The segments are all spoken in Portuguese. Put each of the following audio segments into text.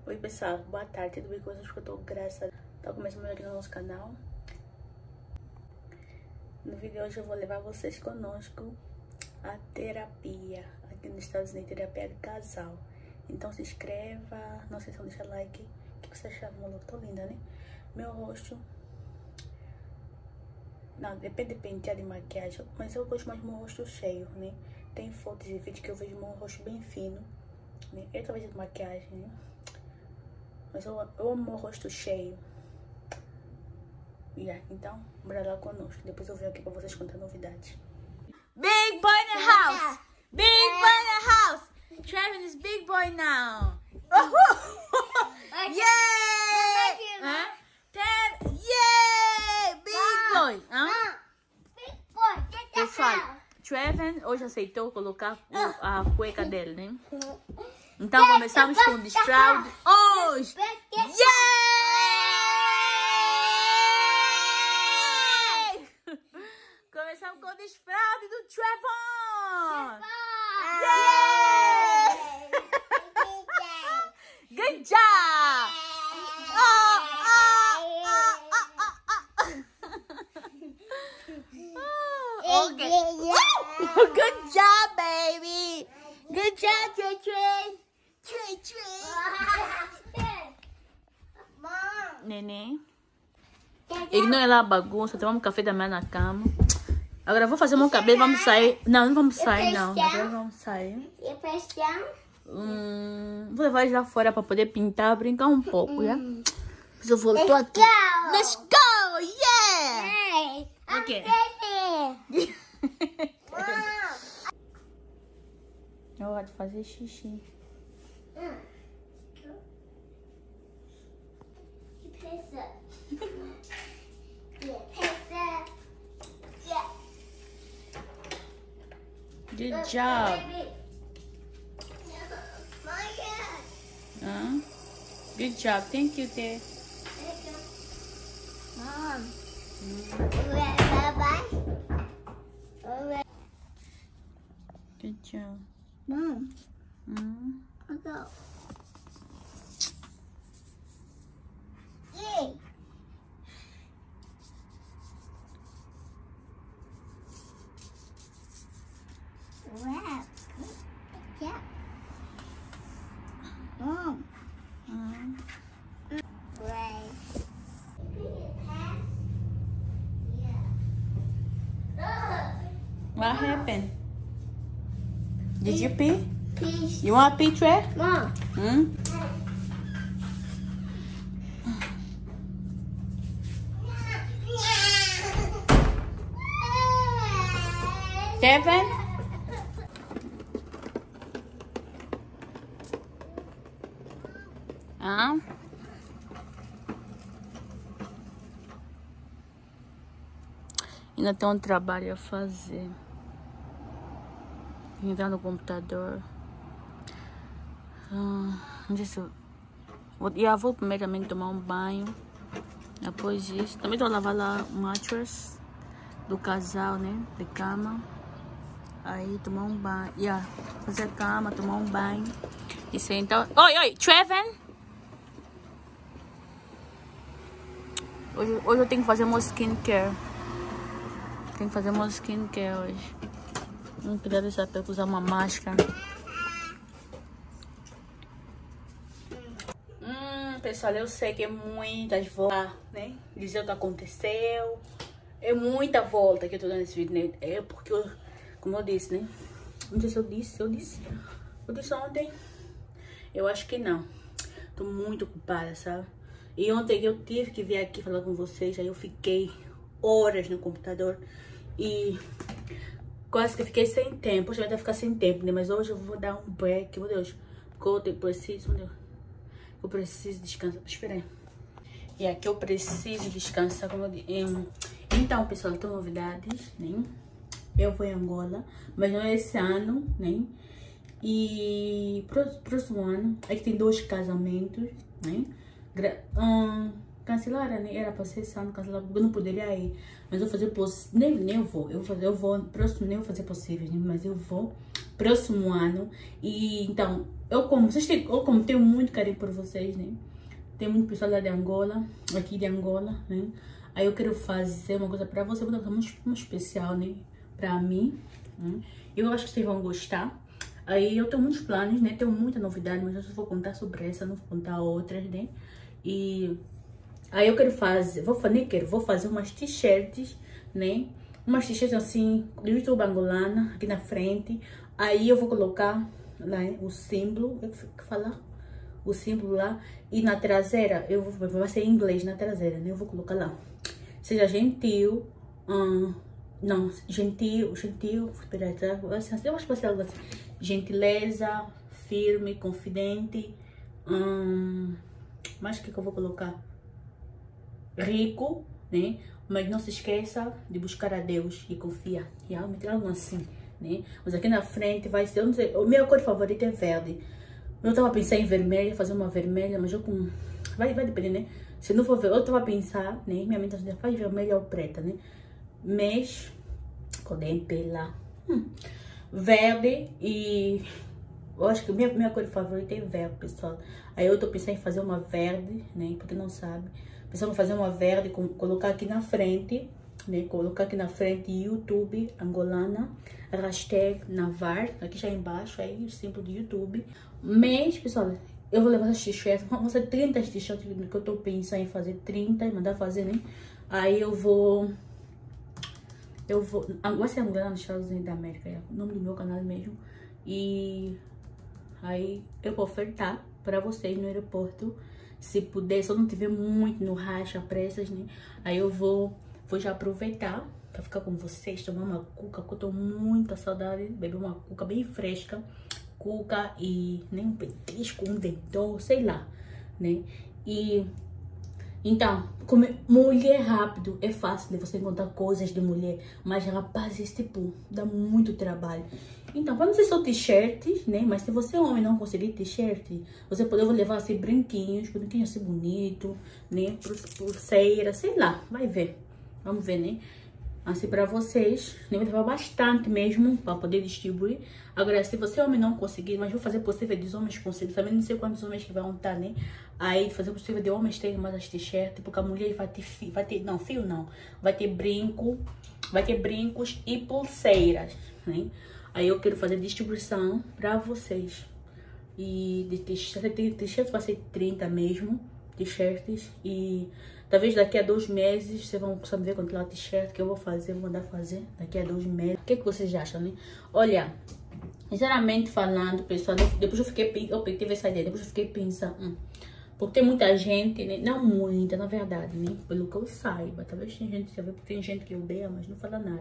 Oi pessoal, boa tarde, tudo bem com vocês? Que eu tô, graças a Deus, tá começando aqui no nosso canal. No vídeo de hoje eu vou levar vocês conosco a terapia aqui nos Estados Unidos, terapia de casal. Então se inscreva, não se esqueçam de deixar like. O que você acha? Eu tô linda, né? Meu rosto, não, depende de pentear de maquiagem, mas eu gosto mais do meu rosto cheio, né? Tem fotos e vídeos que eu vejo meu rosto bem fino, né? Eu talvez de maquiagem, né? Mas eu amo meu rosto cheio. Então, bora lá conosco. Depois eu venho aqui pra vocês contar novidades. Big boy in the house! Big boy in the house! Trevin is big boy now! Yay! Yay! Big boy! Big boy, Pessoal, Trevin hoje aceitou colocar a cueca dele, né? Então começamos com o desfraude hoje! Yay! Começamos com o desfraude do Trevon! Yay! Good job! Okay. Good job, baby! Good job, Trevin! Neném. Ignora lá a bagunça, tomamos café da manhã na cama. Agora vou fazer meu cabelo, vamos sair. Não vamos sair, não. Agora vamos sair. Vou levar eles lá fora para poder pintar, brincar um pouco, já? Mas eu voltou aqui. Let's go! Yeah! Ok. É hora de fazer xixi. Good job. Good job. Thank you, Te. Mom. Good job. Mom. I'll go. Yay. Wow. Yeah. Mom. Right. What happened? Did you pee? Peace. You want to pee, Tre? Mom. Kevin? Ainda tem um trabalho a fazer. Entrar no computador. Não sei se eu... vou primeiramente tomar um banho. Depois disso, também vou lavar lá o mattress do casal, né? De cama. Aí tomar um banho. Fazer cama, tomar um banho. E sentar. Oi, Trevin! Hoje eu tenho que fazer meu skincare. Tenho que fazer meu skincare hoje. Não queria deixar pra eu usar uma máscara. Pessoal, eu sei que é muitas voltas, né? Dizer o que aconteceu. É muita volta que eu tô dando nesse vídeo, né? É porque, como eu disse, né? Não sei se eu disse. Eu disse ontem. Eu acho que não. Tô muito ocupada, sabe? E ontem eu tive que vir aqui falar com vocês. Aí eu fiquei horas no computador. E quase que fiquei sem tempo. Hoje eu ainda ficar sem tempo, né? Mas hoje eu vou dar um break, meu Deus. Porque eu preciso, meu Deus. Eu preciso descansar. Espera aí. E aqui eu preciso descansar, como eu disse. Então, pessoal, tem novidades, né? Eu vou em Angola, mas não é esse ano, né? E próximo ano, aqui tem 2 casamentos, né? Cancelaram, né? Era pra ser esse ano, cancelaram, porque eu não poderia ir. Mas eu vou fazer possível. Nem eu vou. Próximo, nem vou fazer possível, né? Mas eu vou próximo ano. E então, eu como tenho muito carinho por vocês, né? Tem muito pessoal lá de Angola, aqui de Angola, né? Aí eu quero fazer uma coisa pra você, uma especial, né? Pra mim, né? Eu acho que vocês vão gostar. Aí eu tenho muitos planos, né? Tenho muita novidade, mas eu só vou contar sobre essa, não vou contar outras, né? E aí eu quero fazer, vou fazer umas t-shirts, né? Umas t-shirts assim, do YouTube angolana, aqui na frente. Aí eu vou colocar lá, o símbolo, o símbolo lá. E na traseira, vai ser em inglês na traseira, né? Eu vou colocar lá. Seja gentil, não, gentil, espera, eu acho que vai ser algo assim. Gentileza, firme, confidente, mas o que eu vou colocar? Rico, né? Mas não se esqueça de buscar a Deus e confiar. E algo assim, né? Mas aqui na frente vai ser, eu não sei, a minha cor favorita é verde. Eu tava pensando em vermelha, fazer uma vermelha, mas eu com... Vai depender, né? Se não for ver, eu tava pensando, né? Minha mente faz vermelha ou preta, né? Mas, podem pelar. Verde e... Eu acho que minha cor favorita é verde, pessoal. Aí eu tô pensando em fazer uma verde, né? Porque não sabe. Pensando em fazer uma verde, colocar aqui na frente, né? Colocar aqui na frente YouTube Angolana, hashtag Navar, aqui já embaixo, aí o símbolo do YouTube. Mas, pessoal, eu vou levar essas t-shirts, vão ser 30 t-shirts que eu tô pensando em fazer 30 e mandar fazer, né? Aí eu vou, vai ser Angolana nos Estados Unidos da América, é o nome do meu canal mesmo. E aí eu vou ofertar pra vocês no aeroporto, se puder, se eu não tiver muito no racha, pressas, né? Aí eu vou já aproveitar pra ficar com vocês, tomar uma cuca, porque eu tô muita saudade de beber uma cuca bem fresca. Cuca e nem um petisco, um dentão, sei lá, né? E então, como mulher rápido, é fácil de você encontrar coisas de mulher, mas rapazes, tipo, dá muito trabalho. Então, para não ser só t-shirts, né? Mas se você é homem e não conseguir t-shirt, você pode levar assim brinquinhos assim bonito, né? Pulseira, sei lá, vai ver. Vamos ver, né? Assim para vocês, eu vou levar bastante mesmo para poder distribuir. Agora, se você homem não conseguir, mas vou fazer possível dos homens conseguirem. Também não sei quantos homens que vão estar, né? Aí, fazer possível de homens terem mais as t-shirts, porque a mulher vai ter fio, vai ter brinco, vai ter brincos e pulseiras, né? Aí eu quero fazer distribuição para vocês. E de t-shirts vai ser 30 mesmo, t-shirts e... Talvez daqui a 2 meses vocês vão saber quanto é o t-shirt que eu vou fazer, vou mandar fazer daqui a 2 meses. O que vocês acham, né? Olha, sinceramente falando, pessoal, depois eu tive essa ideia, depois eu fiquei pensando, porque tem muita gente, né? Não muita, na verdade, né? Pelo que eu saiba, talvez tem gente, porque tem gente que odeia, mas não fala nada.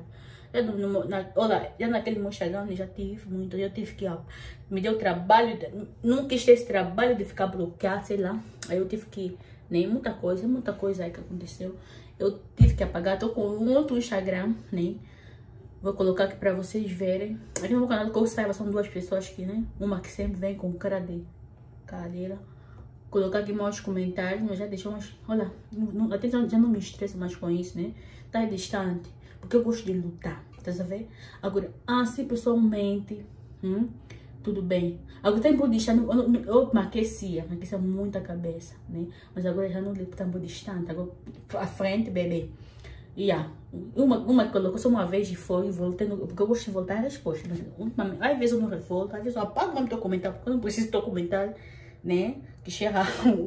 Olha, já naquele meu Instagram já tive muito, eu tive que, me deu trabalho, não quis ter esse trabalho de ficar bloqueado, sei lá, aí eu tive que... Nem muita coisa aí que aconteceu. Eu tive que apagar, tô com um outro Instagram, né? Vou colocar aqui pra vocês verem. Aqui no meu canal que eu saiba são 2 pessoas aqui, né? Uma que sempre vem com cara de cadeira. Colocar aqui mais comentários, mas já deixou umas... Olha, até já não me estresso mais com isso, né? Tá distante, porque eu gosto de lutar, tá sabendo? Agora, assim pessoalmente, tudo bem. Agora tempo distante, eu me aquecia muito a cabeça, né? Mas agora já não ligo tempo distante, agora à frente, bebê. E uma que colocou só uma vez e foi, voltei, porque eu gosto de voltar a resposta. Mas, às vezes eu não revolto, às vezes eu apago mesmo teu comentário, porque eu não preciso teu comentário, né? Que chega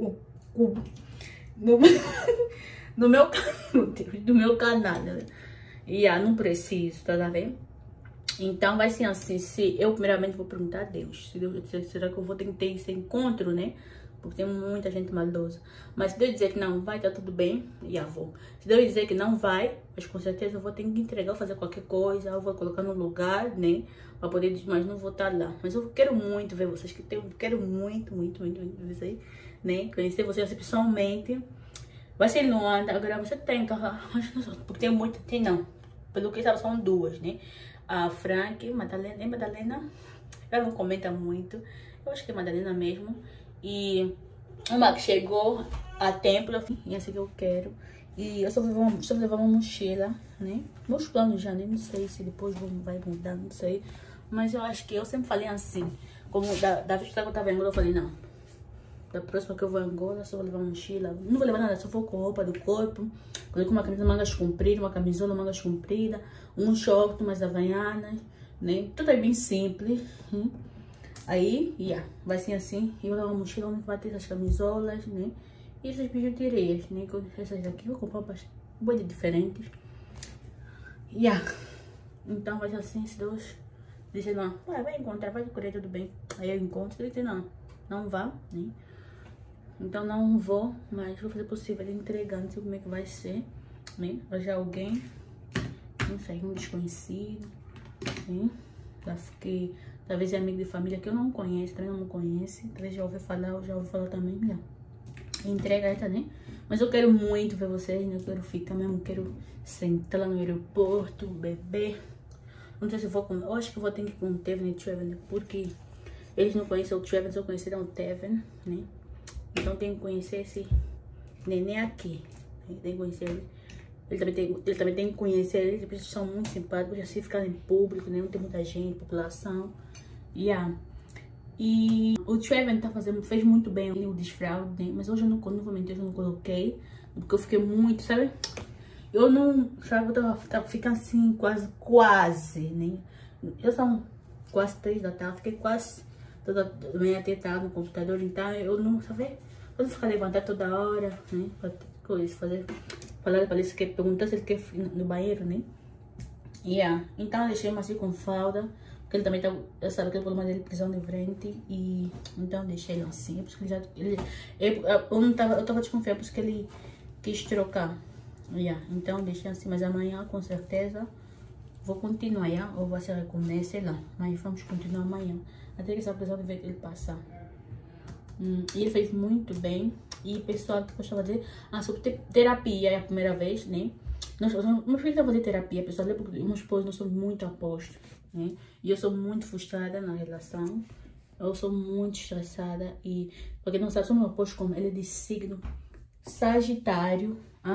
no meu canal, né? E não preciso, tá vendo? Então vai ser assim, se eu primeiramente vou perguntar a Deus, será que eu vou ter esse encontro, né? Porque tem muita gente maldosa. Mas se Deus dizer que não vai, tá tudo bem, vou. Se Deus dizer que não vai, mas com certeza eu vou ter que entregar, fazer qualquer coisa, eu vou colocar no lugar, né? Pra poder, mas não vou estar lá. Mas eu quero muito ver vocês, quero muito ver vocês, né? Conhecer vocês pessoalmente. Vai ser em Luanda, agora você tem, porque tem muito, não. Pelo que sabe, são 2, né? A Frank, Madalena, ela não comenta muito, eu acho que é Madalena mesmo. E uma que chegou a tempo, e essa que eu quero. E eu só vou levar uma mochila, né? Meus planos já, né? Não sei se depois vai mudar, não sei. Mas eu acho que eu sempre falei assim, Como da vez que eu tava em Angola, eu falei, não. Da próxima que eu vou a Angola, só vou levar uma mochila. Não vou levar nada, só vou com roupa do corpo. Coloquei uma camisa mangas compridas, uma camisola mangas compridas, um short, umas havaianas, né? Tudo é bem simples. Aí, vai ser assim. Eu vou levar uma mochila onde vai ter essas camisolas, né? E essas bijuterias, né? Essas daqui eu vou comprar bastante diferentes. Então vai ser assim, se Deus dizer não, vai encontrar, vai correr tudo bem. Aí eu encontro, ele diz não vá, né? Então não vou, mas vou fazer o possível de entregar, não sei como é que vai ser, né? Já alguém, não sei, um desconhecido, né? Que talvez é amigo de família que eu não conheço, também não me conhece, talvez já ouviu falar, ou já ouviu falar também, entrega essa, né? Mas eu quero muito ver vocês, né? Eu quero ficar mesmo, quero sentar lá no aeroporto, beber. Não sei se eu vou com... Eu acho que eu vou ter que ir com o Teven e o Treven, porque eles não conhecem o Treven, só conheceram o Teven, né? Então tem que conhecer esse neném aqui. Tem que conhecer ele. Ele também tem que conhecer eles, eles são muito simpáticos, assim ficar em público, né? Não tem muita gente, população. E o Treven fez muito bem o desfraude, né? Mas hoje eu não vou mentir, eu não coloquei, porque eu fiquei muito, sabe? Eu não, sabe, eu tava ficando assim, quase, né? Já são quase 3 da tarde, fiquei quase toda manhã tentada no computador, então eu não, sabe? Eu não ficar levantar toda hora, né? Falar para ele, perguntar se ele quer ir no banheiro, né? Então eu deixei assim com fralda, porque ele também já sabe que o problema dele é prisão de ventre, e então deixei ele assim, porque eu tava desconfiando, porque ele quis trocar. Então deixei assim, mas amanhã com certeza vou continuar, ou vai ser comer, sei lá, mas vamos continuar amanhã, até que essa prisão de ventre ele passar. E ele fez muito bem. E pessoal que gostava de dizer, sobre terapia é a primeira vez, né? Meu filho tá fazendo terapia, pessoal, porque meus esposos não são muito apostos, né? E eu sou muito frustrada na relação. Eu sou muito estressada. E, pra quem não sabe, sou meu oposto como ele é de signo Sagitário.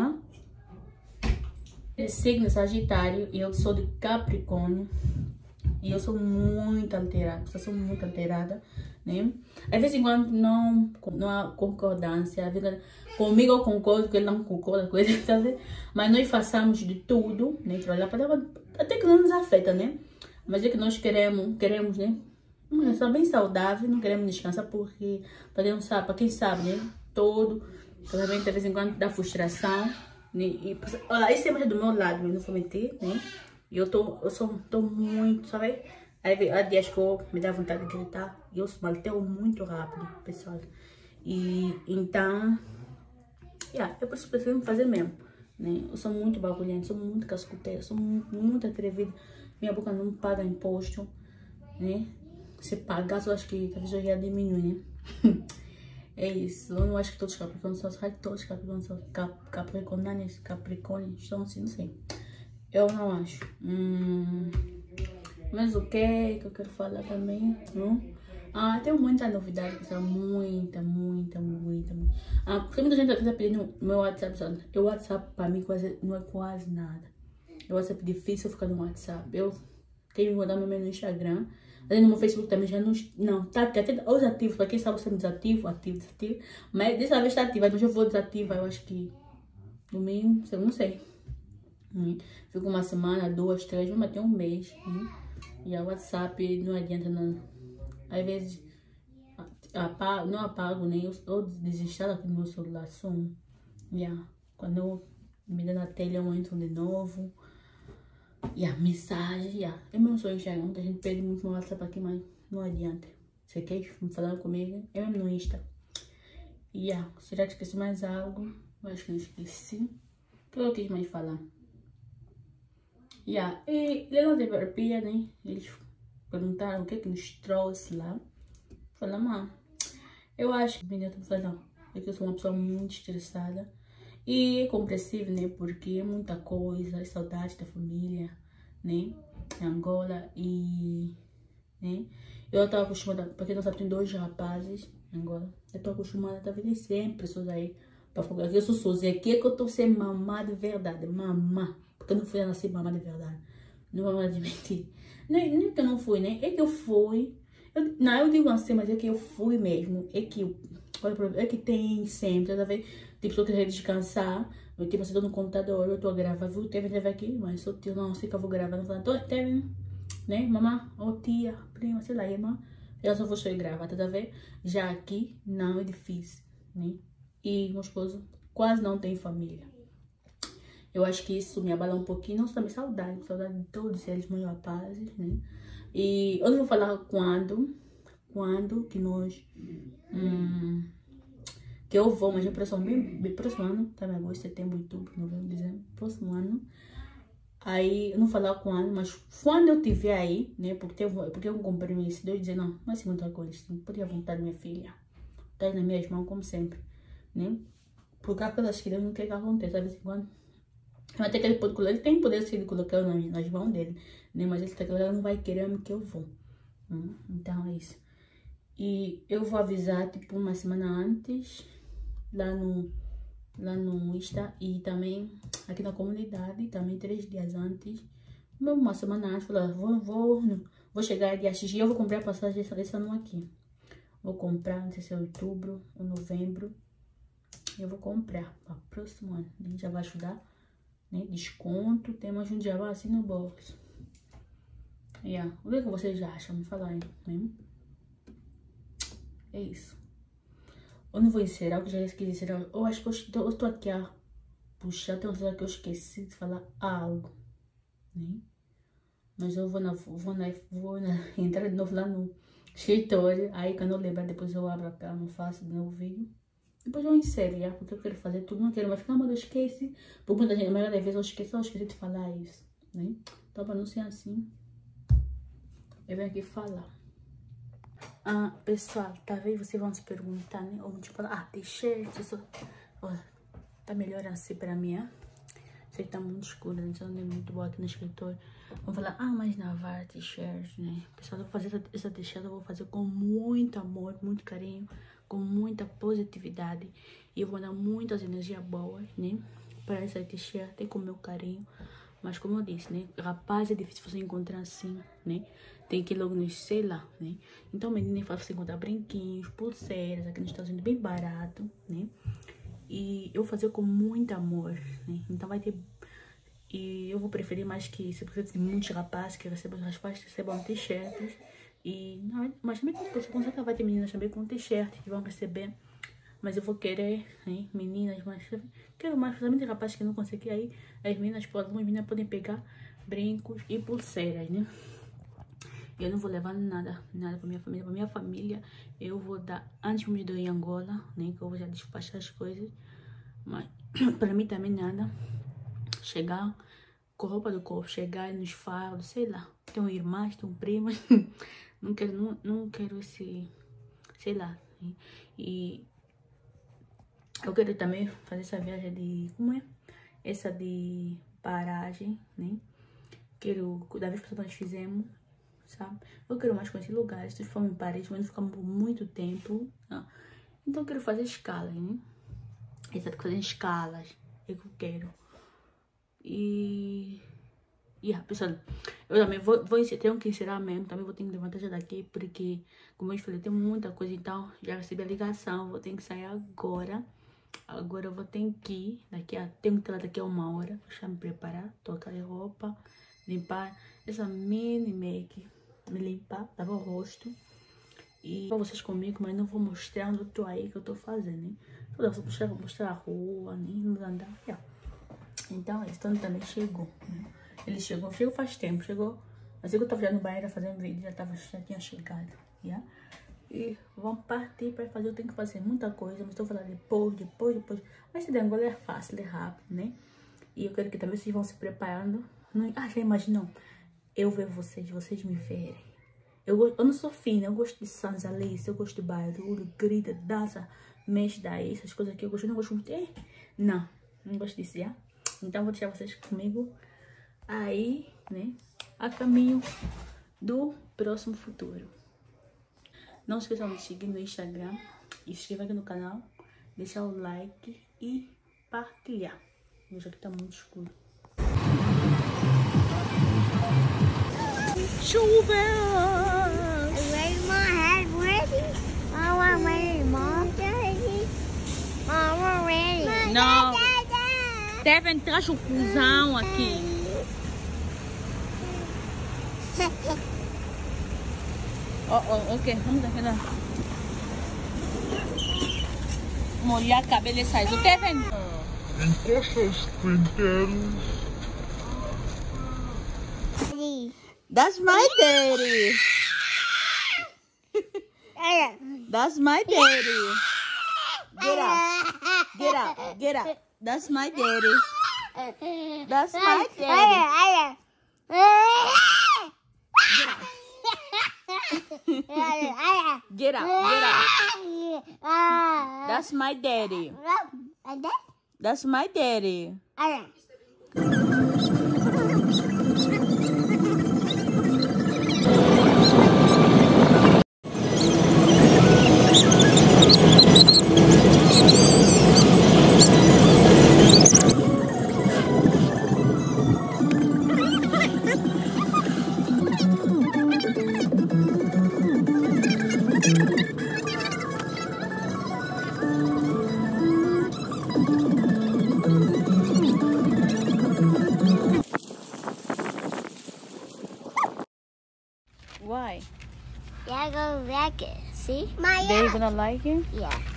De signo Sagitário, e eu sou de Capricórnio. E eu sou muito alterada, né? Às vezes, quando não há concordância, comigo eu concordo, que ele não concorda com ele, tá vendo? Mas nós façamos de tudo, né? Trabalhar até que não nos afeta, né? Mas é que nós queremos, né? Estar bem saudável, não queremos descansar, porque, pra quem sabe, né? Todo casamento, de vez em quando, dá frustração, né? Olha, isso é mais do meu lado, não vou mentir, né? E eu tô muito, sabe? Aí há dias que me dá vontade de gritar. E eu malteo muito rápido, pessoal. E então, eu preciso fazer mesmo, né? Eu sou muito bagulhenta, sou muito cascuteira, sou muito atrevida. Minha boca não paga imposto, né? Se pagasse, eu acho que talvez eu ia diminuir, né? É isso. Eu não acho que todos os capricórnios são assim, todos os capricórnios são capricórnios são assim, não sei. Eu não acho. Mas o que eu quero falar também? Tem muita novidade, pessoal. Muita. Porque muita gente está pedindo meu WhatsApp, pessoal. O WhatsApp para mim não é quase nada. O WhatsApp é difícil ficar no WhatsApp. Eu tenho que mandar meu e-mail no Instagram. No meu Facebook também já não tá até os ativos. Para quem sabe, você desativo, ativo. Mas dessa vez está ativa. Então eu vou desativar. Eu acho que no mínimo, eu não sei. Fico uma semana, 2, 3, vamos até um mês. E o WhatsApp não adianta não. Às vezes não apago, nem eu desinstalo aqui no meu celular, sumo. Quando eu me dá na tela eu entro de novo. Mensagem, eu mesmo sou enxergando, muita gente pede muito no WhatsApp aqui, mas não adianta. Você quer falar comigo? Eu mesmo no Insta. Será que esqueci mais algo? Eu acho que não esqueci. O que eu quis mais falar? E lá na terapia, né? Eles perguntaram o que nos trouxe lá. Falamos, eu acho que eu tô falando, é que eu sou uma pessoa muito estressada e compreensível, né? Porque é muita coisa, é saudade da família, né? Em Angola né? Eu tô acostumada, pra quem não sabe, tem 2 rapazes em Angola. Eu tô acostumada a ver sempre pessoas aí pra falar. Eu sou sozinha aqui, é que eu tô sem mamar de verdade, mamar. Porque eu não fui nascer mamar de verdade. Não vou admitir. Nem que eu não fui, né? É que eu fui. Não, eu digo assim, mas é que eu fui mesmo. É que tem sempre, tá vendo? Tipo, se eu quiser descansar, eu tipo, eu tô no computador, eu tô a gravar, viu? Teve aqui, mas sou tio, não sei que eu vou gravar, não falando, teve, né? Mamãe, ou tia, prima, sei lá, irmã. Eu só vou chegar e gravar, tá vendo? Já aqui, não, é difícil, né? E meu esposo quase não tem família. Eu acho que isso me abala um pouquinho, não só também saudade de todos eles, meus rapazes, né? E eu não vou falar quando que nós, que eu vou, mas é bem próximo ano, tá? Agosto, setembro, outubro, novembro, dezembro, próximo ano. Aí, eu não vou falar quando, mas quando eu estiver aí, né? Porque eu comprei esse Deus dizer, não, mas muita coisa, podia vontade minha filha, tá aí nas minhas mãos, como sempre, né? Porque aquelas que Deus não quer que aconteça, de vez em quando. Até que ele tem poder de colocar nas mãos dele, né? Mas ele não vai querer que eu vou. Então é isso. E eu vou avisar, tipo, uma semana antes, lá no Insta, e também aqui na comunidade, também 3 dias antes. Uma semana antes, falar, vou chegar dia X e eu vou comprar a passagem desse ano aqui. Vou comprar, não sei se é outubro ou novembro. Eu vou comprar para o próximo ano. A gente já vai ajudar, né? Desconto, tem mais um dia assim no bolso. O que vocês acham? Me falar aí, né? É isso. Eu não vou encerrar, eu já esqueci de encerrar. Eu acho que eu tô aqui a puxar, tem uma coisa que eu esqueci de falar algo, né? Mas eu vou entrar de novo lá no escritório. Aí quando eu lembrar, depois eu abro a câmera, faço de novo o vídeo. Depois eu encerro, porque eu quero fazer tudo, não quero mais ficar, mas eu esqueci. Por muita gente, a maioria das vezes eu esqueci de falar isso, né? Então, pra não ser assim, eu venho aqui falar. Pessoal, talvez vocês vão se perguntar, né? Ou tipo, t-shirt, isso. Tá melhor assim pra mim, Sei que tá muito escuro, então não é muito boa aqui no escritório. Vamos falar, mas Navarra t-shirt, né? Pessoal, eu vou fazer essa t-shirt, eu vou fazer com muito amor, muito carinho, com muita positividade. E eu vou dar muitas energias boas, né? Para essa t-shirt, tem com o meu carinho. Mas como eu disse, né? Rapaz, é difícil você encontrar assim, né? Tem que ir logo no sei lá, né? Então, menina, é fácil você encontrar brinquinhos, pulseiras, aqui nos Estados Unidos, bem barato, né? E eu vou fazer com muito amor, né? Então vai ter... E eu vou preferir mais que isso, porque tem muitos rapazes que recebam t-shirts. Mas também com certeza vai ter meninas também com t-shirt que vão receber. Mas eu vou querer, né? Meninas, mas quero mais, principalmente rapazes que não conseguem aí. Algumas meninas podem pegar brincos e pulseiras, né? Eu não vou levar nada pra minha família. Pra minha família, eu vou dar antes de ir em Angola, né? Que eu vou já despachar as coisas. Mas pra mim também nada. Chegar com roupa do corpo, chegar nos fardos, sei lá. Tem irmãs, tem primas. Não quero esse, sei lá. Né? E eu quero também fazer essa viagem de, essa de paragem, né? Da vez que nós fizemos, sabe? Eu quero mais conhecer lugares. Se for em Paris, mas não ficamos por muito tempo. Então eu quero fazer escalas, né? Fazer escalas. É que eu quero. Pessoal, eu também tenho que encerrar mesmo. Também vou ter que levantar já daqui, porque, como eu falei, tem muita coisa. Então, já recebi a ligação. Vou ter que sair agora. Agora eu vou ter que ir. Tenho que estar lá daqui a 1 hora. Deixa eu me preparar. Trocar de roupa. Limpar essa mini make. Me limpar, lavar o rosto. E pra vocês comigo, mas não vou mostrar onde eu tô aí, que eu tô fazendo, né? Vou mostrar a rua, né? Nos andar. Então, esse Tony também chegou, né? Ele chegou faz tempo, assim que eu tava já no banheiro fazendo vídeo, já tinha chegado, E vamos partir para fazer, eu tenho que fazer muita coisa, mas estou falando depois. Mas se der Angola é fácil, é rápido, né? E eu quero que também vocês vão se preparando. Já imaginou? Eu ver vocês me verem. Eu não sou fina, eu gosto de Sans Alice, eu gosto de barulho, grita, dança, mexe daí, essas coisas aqui eu gosto, não gosto muito. Não gosto disso, Então vou deixar vocês comigo aí, né? A caminho do próximo futuro. Não se esqueçam de seguir no Instagram, se inscrever aqui no canal, deixar o like e partilhar. Hoje aqui tá muito escuro. Choveu! Very much. Devem traz o cuzão aqui. Ok, vamos aqui lá. Molhar a cabelo e sair. O Devem. Encosta os penteros. That's my daddy. That's my daddy. Get up. Get up. Get up. That's my daddy. That's my daddy. Get up. Get up. That's my daddy. That's my daddy. Why? Yeah, go back it. See? They're gonna like it? Yeah.